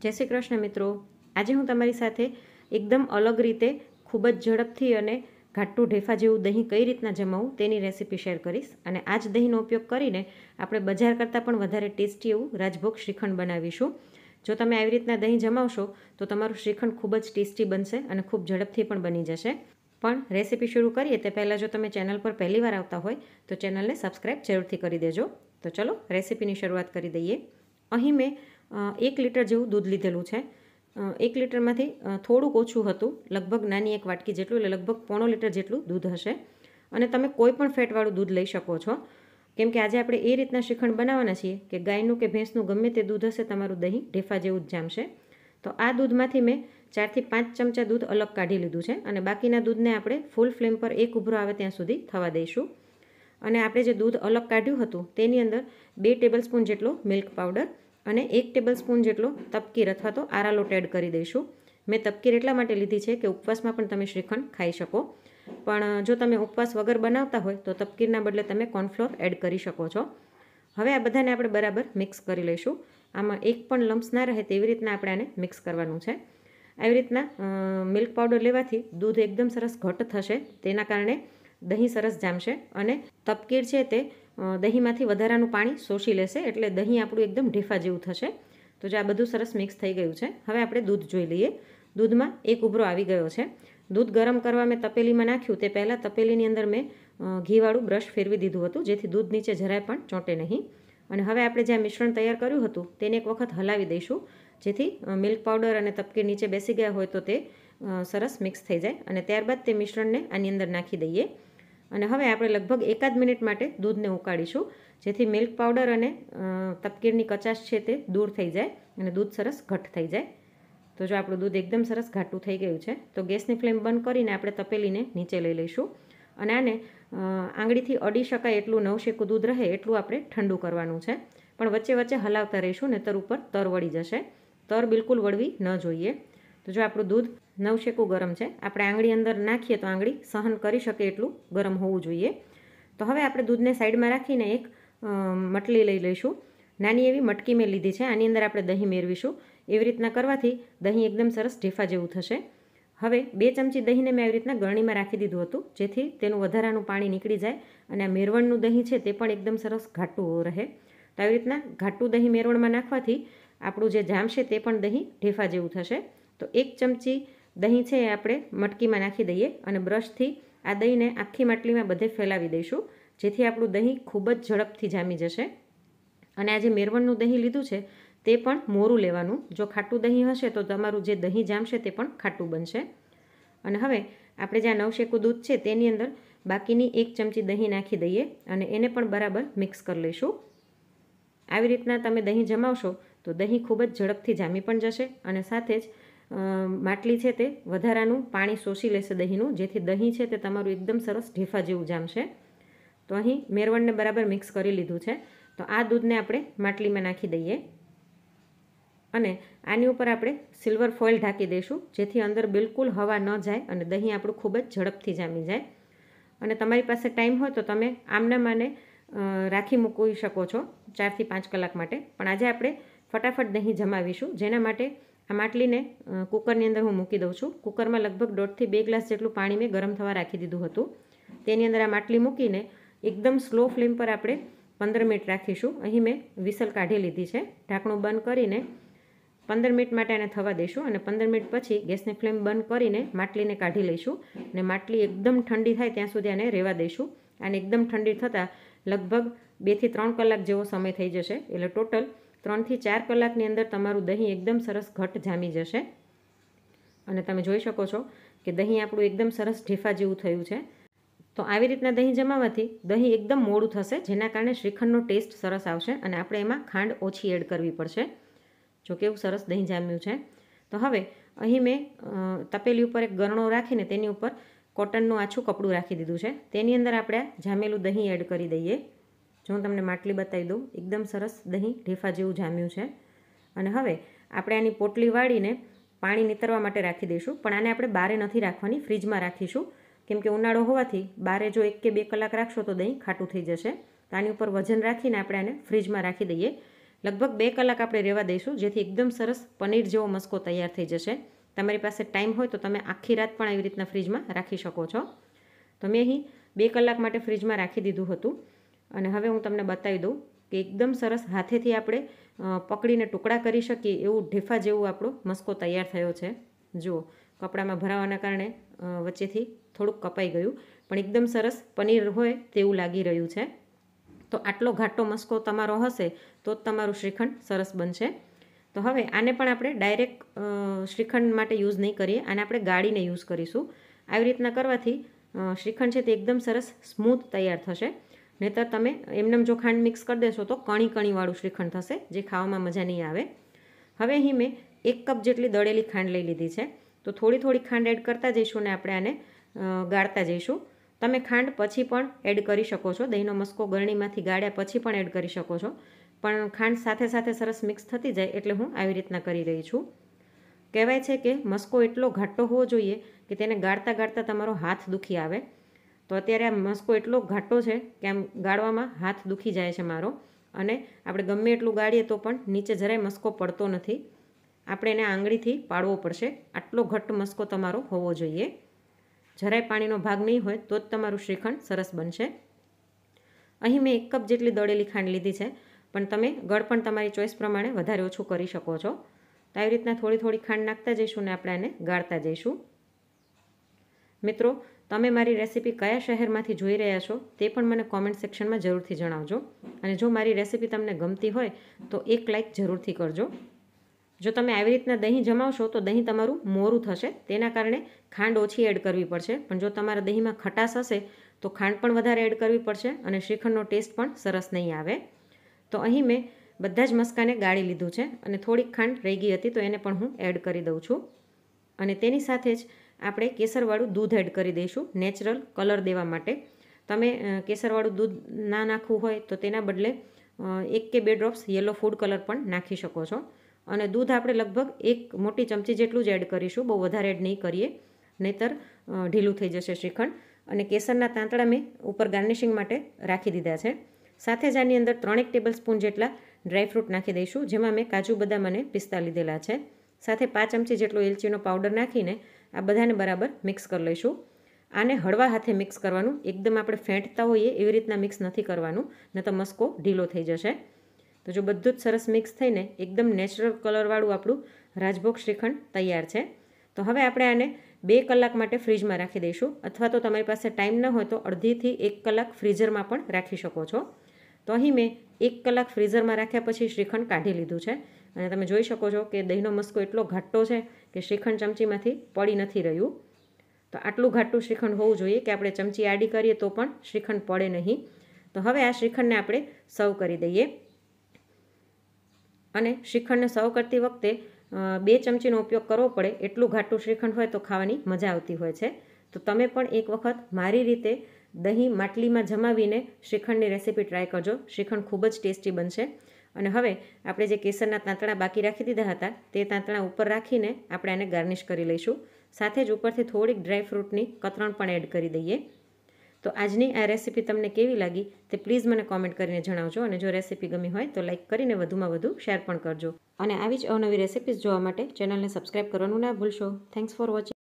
જય શ્રી કૃષ્ણ મિત્રો। આજે હું તમારી સાથે એકદમ અલગ રીતે ખૂબ જ ઝડપથી અને ઘાટું ઢેફા જેવું દહીં કઈ રીતના જમાવું તેની રેસીપી શેર કરીશ। અને આ જ દહીંનો ઉપયોગ કરીને આપણે બજાર કરતાં પણ વધારે ટેસ્ટી એવું રાજભોગ શ્રીખંડ બનાવીશું। જો તમે આવી રીતના દહીં જમાવશો તો તમારું શ્રીખંડ ખૂબ જ ટેસ્ટી બનશે અને ખૂબ ઝડપથી પણ બની જશે। પણ રેસીપી શરૂ કરીએ તે પહેલાં જો તમે ચેનલ પર પહેલી વાર આવતા હોય તો ચેનલને સબસ્ક્રાઈબ જરૂરથી કરી દેજો। તો ચલો રેસીપીની શરૂઆત કરી દઈએ। અહીં મેં 1 લીટર જેવું દૂધ લીધેલું છે। 1 લીટરમાંથી થોડુંક ઓછું હતું, લગભગ નાની એક વાટકી જેટલું, એટલે લગભગ 1.5 લીટર જેટલું દૂધ હશે। અને તમે કોઈ પણ ફેટવાળું દૂધ લઈ શકો છો, કેમ કે આજે આપણે એ રીતના શ્રીખંડ બનાવવાના છીએ કે ગાયનું કે ભેંસનું ગમે તે દૂધ હશે તમારું દહીં ઢેફા જેવું જ જામશે। તો આ દૂધમાંથી મેં 4 થી 5 ચમચા દૂધ અલગ કાઢી લીધું છે અને બાકીના દૂધને આપણે ફૂલ ફ્લેમ પર એક ઉભરો આવે ત્યાં સુધી થવા દઈશું। અને આપણે જે દૂધ અલગ કાઢ્યું હતું તેની અંદર 2 ટેબલસ્પૂન જેટલો મિલ્ક પાવડર અને 1 ટેબલસ્પૂન જેટલો તપકીર અથવા તો આરાલોટ એડ કરી દઈશું। મેં તપકીર એટલા માટે લીધી છે કે ઉપવાસમાં પણ તમે શ્રીખંડ ખાઈ શકો, પણ જો તમે ઉપવાસ વગર બનાવતા હોય તો તપકીરના બદલે તમે કોર્નફ્લોર એડ કરી શકો છો। હવે આ બધાને આપણે બરાબર મિક્સ કરી લઈશું। આમાં એક પણ લમ્સ ના રહે તેવી રીતના આપણે આને મિક્સ કરવાનું છે। આવી રીતના મિલ્ક પાવડર લેવાથી દૂધ એકદમ સરસ ઘટ થશે, તેના કારણે દહીં સરસ જામશે અને તપકીર છે તે દહીંમાંથી વધારાનું પાણી શોષી લેશે, એટલે દહીં આપણું એકદમ ઢેફા જેવું થશે। તો જો આ બધું સરસ મિક્સ થઈ ગયું છે, હવે આપણે દૂધ જોઈ લઈએ। દૂધમાં એક ઉભરો આવી ગયો છે। દૂધ ગરમ કરવા મેં તપેલીમાં નાખ્યું તે પહેલાં તપેલીની અંદર મેં ઘીવાળું બ્રશ ફેરવી દીધું હતું, જેથી દૂધ નીચે જરાય પણ ચોંટે નહીં। અને હવે આપણે જે મિશ્રણ તૈયાર કર્યું હતું તેને એક વખત હલાવી દઈશું, જેથી મિલ્ક પાવડર અને તપકીર નીચે બેસી ગયા હોય તો તે સરસ મિક્સ થઈ જાય। અને ત્યારબાદ તે મિશ્રણને આની અંદર નાખી દઈએ અને હવે આપણે લગભગ 1 મિનિટ માટે દૂધને ઉકાળીશું, જેથી મિલ્ક પાવડર અને તપકીરની કચાશ છે તે દૂર થઈ જાય અને દૂધ સરસ ઘટ થઈ જાય। તો જો આપણું દૂધ એકદમ સરસ ઘાટું થઈ ગયું છે તો ગેસની ફ્લેમ બંધ કરીને આપણે તપેલીને નીચે લઈ લઈશું અને આને આંગળીથી અડી શકાય એટલું નવશેકું દૂધ રહે એટલું આપણે ઠંડુ કરવાનું છે। પણ વચ્ચે વચ્ચે હલાવતા રહીશું, નહીંતર ઉપર તર વળી જશે। તર બિલકુલ વળવી ન જોઈએ। તો જો આપણું દૂધ નવશેકું ગરમ છે, આપણે આંગળી અંદર નાખીએ તો આંગળી સહન કરી શકે એટલું ગરમ હોવું જોઈએ। તો હવે આપણે દૂધને સાઈડમાં રાખીને એક મટલી લઈ લઈશું। નાની એવી મટકી મેં લીધી છે, આની અંદર આપણે દહીં મેળવીશું। એવી રીતના કરવાથી દહીં એકદમ સરસ ઢેફા જેવું થશે। હવે 2 ચમચી દહીંને મેં આવી રીતના ગરણીમાં રાખી દીધું હતું, જેથી તેનું વધારાનું પાણી નીકળી જાય અને આ મેરવણનું દહીં છે તે પણ એકદમ સરસ ઘાટું રહે। તો આવી રીતના ઘાટું દહીં મેરવણમાં નાખવાથી આપણું જે જામ છે તે પણ દહીં ઢેફા જેવું થશે। તો 1 ચમચી દહીં છે એ આપણે મટકીમાં નાખી દઈએ અને બ્રશથી આ દહીંને આખી માટલીમાં બધે ફેલાવી દઈશું, જેથી આપણું દહીં ખૂબ જ ઝડપથી જામી જશે। અને આ જે મેરવણનું દહીં લીધું છે તે પણ મોરું લેવાનું। જો ખાટું દહીં હશે તો તમારું જે દહીં જામશે તે પણ ખાટું બનશે। અને હવે આપણે જે આ નવશેકું દૂધ છે તેની અંદર બાકીની 1 ચમચી દહીં નાખી દઈએ અને એને પણ બરાબર મિક્સ કરી લઈશું। આવી રીતના તમે દહીં જમાવશો તો દહીં ખૂબ જ ઝડપથી જામી પણ જશે અને સાથે જ માટલી છે તે વધારાનું પાણી શોષી લેશે દહીંનું, જેથી દહીં છે તે તમારું એકદમ સરસ ઢેફા જેવું જામશે। તો અહીં મેરવણને બરાબર મિક્સ કરી લીધું છે, તો આ દૂધને આપણે માટલીમાં નાખી દઈએ અને આની ઉપર આપણે સિલ્વર ફોઇલ ઢાંકી દઈશું, જેથી અંદર બિલકુલ હવા ન જાય અને દહીં આપણું ખૂબ જ ઝડપથી જામી જાય। અને તમારી પાસે ટાઈમ હોય તો તમે આમને રાખી મૂકી શકો છો 4 થી 5 કલાક માટે, પણ આજે આપણે ફટાફટ દહીં જમાવીશું, જેના માટે આ માટલીને કુકરની અંદર હું મૂકી દઉં છું। કુકરમાં લગભગ 1.5 થી 2 ગ્લાસ જેટલું પાણી મેં ગરમ થવા રાખી દીધું હતું। તેની અંદર આ માટલી મૂકીને એકદમ સ્લો ફ્લેમ પર આપણે 15 મિનિટ રાખીશું। અહીં મેં વિસલ કાઢી લીધી છે। ઢાંકણું બંધ કરીને 15 મિનિટ માટે આને થવા દઈશું અને 15 મિનિટ પછી ગેસની ફ્લેમ બંધ કરીને માટલીને કાઢી લઈશું અને માટલી એકદમ ઠંડી થાય ત્યાં સુધી આને રહેવા દઈશું। આને એકદમ ઠંડી થતાં લગભગ 2 થી 3 કલાક જેવો સમય થઈ જશે, એટલે ટોટલ 3 થી 4 કલાકની અંદર તમારું દહીં એકદમ સરસ ઘટ જામી જશે। અને તમે જોઈ શકો છો કે દહીં આપણું એકદમ સરસ ઢેફા જેવું થયું છે। તો આવી રીતના દહીં જમાવવાથી દહીં એકદમ મોડું થશે, જેના કારણે શ્રીખંડનો ટેસ્ટ સરસ આવશે અને આપણે એમાં ખાંડ ઓછી એડ કરવી પડશે। જો કેવું સરસ દહીં જામ્યું છે। તો હવે અહીં મેં તપેલી ઉપર એક ગરણો રાખીને તેની ઉપર કોટનનું આછું કપડું રાખી દીધું છે। તેની અંદર આપણે જામેલું દહીં એડ કરી દઈએ। જો હું તમને માટલી બતાવી દઉં, એકદમ સરસ દહીં ઢેફા જેવું જામ્યું છે। અને હવે આપણે આની પોટલી વાળીને પાણી નીતરવા માટે રાખી દઈશું, પણ આને આપણે બારે નથી રાખવાની, ફ્રીજમાં રાખીશું, કેમ કે ઉનાળો હોવાથી બારે જો 1 કે 2 કલાક રાખશો તો દહીં ખાટું થઈ જશે। તો આની ઉપર વજન રાખીને આપણે આને ફ્રીજમાં રાખી દઈએ, લગભગ 2 કલાક આપણે રહેવા દઈશું, જેથી એકદમ સરસ પનીર જેવો મસ્કો તૈયાર થઈ જશે. તમારી પાસે ટાઈમ હોય તો તમે આખી રાત પણ આવી રીતના ફ્રીજમાં રાખી શકો છો. તો મેં અહીં 2 કલાક માટે ફ્રીજમાં રાખી દીધું હતું. અને હવે હું તમને બતાવી દઉં કે એકદમ સરસ હાથેથી આપણે પકડીને ટુકડા કરી શકીએ એવું ઢેફા જેવું આપણો મસ્કો તૈયાર થયો છે. જુઓ, કપડામાં ભરાવાના કારણે વચ્ચેથી થોડુંક કપાઈ ગયું, પણ એકદમ સરસ પનીર હોય તેવું લાગી રહ્યું છે. તો આટલો ઘાટો મસ્કો તમારો હશે તો જ તમારું શ્રીખંડ સરસ બનશે. તો હવે આને પણ આપણે ડાયરેક્ટ શ્રીખંડ માટે યુઝ નહીં કરીએ, આને આપણે ગાળીને યુઝ કરીશું. આવી રીતના કરવાથી શ્રીખંડ છે તે એકદમ સરસ સ્મૂથ તૈયાર થશે. નહીંતર તમે એમનેમ જો ખાંડ મિક્સ કરી દેશો તો કણી કણીવાળું શ્રીખંડ થશે, જે ખાવામાં મજા નહીં આવે. હવે અહીં મેં 1 કપ જેટલી દળેલી ખાંડ લઈ લીધી છે. તો થોડી થોડી ખાંડ એડ કરતા જઈશું ને આપણે આને ગાળતા જઈશું. તમે ખાંડ પછી પણ એડ કરી શકો છો, દહીંનો મસ્કો ગળણીમાંથી ગાળ્યા પછી પણ એડ કરી શકો છો, પણ ખાંડ સાથે સાથે સરસ મિક્સ થતી જાય એટલે હું આવી રીતના કરી રહી છું. કહેવાય છે કે મસ્કો એટલો ઘાટો હોવો જોઈએ કે તેને ગાળતા ગાળતા તમારો હાથ દુખી આવે. તો અત્યારે આ મસ્કો એટલો ઘાટો છે કે આમ ગાળવામાં હાથ દુખી જાય છે મારો, અને આપણે ગમે એટલું ગાળીએ તો પણ નીચે જરાય મસ્કો પડતો નથી. આપણે એને આંગળીથી પાડવો પડશે. આટલો ઘટ્ટ મસ્કો તમારો હોવો જોઈએ. જરાય પાણીનો ભાગ નહીં હોય તો જ તમારું શ્રીખંડ સરસ બનશે. અહીં મેં 1 કપ જેટલી દળેલી ખાંડ લીધી છે, પણ તમે ગળ પણ તમારી ચોઈસ પ્રમાણે વધારે ઓછું કરી શકો છો. તો આવી રીતના થોડી થોડી ખાંડ નાખતા જઈશું ને આપણે આને ગાળતા જઈશું. મિત્રો, તમે મારી રેસીપી કયા શહેરમાંથી જોઈ રહ્યા છો તે પણ મને કોમેન્ટ સેક્શનમાં જરૂરથી જણાવજો. અને જો મારી રેસીપી તમને ગમતી હોય તો એક લાઇક જરૂરથી કરજો. જો તમે આવી રીતના દહીં જમાવશો તો દહીં તમારું મોરું થશે, તેના કારણે ખાંડ ઓછી એડ કરવી પડશે. પણ જો તમારા દહીંમાં ખટાશ હશે તો ખાંડ પણ વધારે એડ કરવી પડશે અને શ્રીખંડનો ટેસ્ટ પણ સરસ નહીં આવે. તો અહીં મેં બધા જ મસ્કાને ગાળી લીધું છે અને થોડીક ખાંડ રહી ગઈ હતી તો એને પણ હું એડ કરી દઉં છું. અને તેની સાથે જ આપણે કેસરવાળું દૂધ એડ કરી દઈશું, નેચરલ કલર દેવા માટે. તમે કેસરવાળું દૂધ ના નાખવું હોય તો તેના બદલે 1 કે 2 ડ્રોપ્સ યલો ફૂડ કલર પણ નાખી શકો છો. અને દૂધ આપણે લગભગ 1 મોટી ચમચી જેટલું જ એડ કરીશું, બહુ વધારે એડ નહીં કરીએ, નહીંતર ઢીલું થઈ જશે શ્રીખંડ. અને કેસરના તાંતણા મેં ઉપર ગાર્નિશિંગ માટે રાખી દીધા છે. સાથે જ આની અંદર 3 ટેબલ સ્પૂન જેટલા ડ્રાયફ્રૂટ નાખી દઈશું, જેમાં મેં કાજુ બદામ અને પિસ્તા લીધેલા છે. સાથે 5 ચમચી જેટલો એલચીનો પાવડર નાખીને આ બધાને બરાબર મિક્સ કરી લઈશું. આને હળવા હાથે મિક્સ કરવાનું, એકદમ આપણે ફેંટતા હોઈએ એવી રીતના મિક્સ નથી કરવાનું, ન તો મસ્કો ઢીલો થઈ જશે. તો જો બધું જ સરસ મિક્સ થઈને એકદમ નેચરલ કલરવાળું આપણું રાજભોગ શ્રીખંડ તૈયાર છે. તો હવે આપણે આને 2 કલાક માટે ફ્રીજમાં રાખી દઈશું, અથવા તો તમારી પાસે ટાઈમ ન હોય તો અડધીથી 1 કલાક ફ્રીઝરમાં પણ રાખી શકો છો. તો અહીં મેં 1 કલાક ફ્રીઝરમાં રાખ્યા પછી શ્રીખંડ કાઢી લીધું છે અને તમે જોઈ શકો છો કે દહીંનો મસ્કો એટલો ઘાટો છે કે શ્રીખંડ ચમચીમાંથી પડી નથી રહ્યું. તો આટલું ઘાટું શ્રીખંડ હોવું જોઈએ કે આપણે ચમચી આડી કરીએ તો પણ શ્રીખંડ પડે નહીં. તો હવે આ શ્રીખંડને આપણે સર્વ કરી દઈએ. અને શ્રીખંડને સર્વ કરતી વખતે 2 ચમચીનો ઉપયોગ કરવો પડે, એટલું ઘાટું શ્રીખંડ હોય તો ખાવાની મજા આવતી હોય છે. તો તમે પણ એક વખત મારી રીતે દહીં માટલીમાં જમાવીને શ્રીખંડની રેસીપી ટ્રાય કરજો. શ્રીખંડ ખૂબ જ ટેસ્ટી બનશે. અને હવે આપણે જે કેસરના તાંતણા બાકી રાખી દીધા હતા તે તાંતણા ઉપર રાખીને આપણે આને ગાર્નિશ કરી લઈશું. સાથે જ ઉપરથી થોડીક ડ્રાયફ્રૂટની કતરણ પણ એડ કરી દઈએ. તો આજની આ રેસીપી તમને કેવી લાગી તે પ્લીઝ મને કોમેન્ટ કરીને જણાવજો. અને જો રેસીપી ગમી હોય તો લાઇક કરીને વધુમાં વધુ શેર પણ કરજો. અને આવી જ અવનવી રેસીપીઝ જોવા માટે ચેનલને સબસ્ક્રાઈબ કરવાનું ના ભૂલશો. Thanks for watching.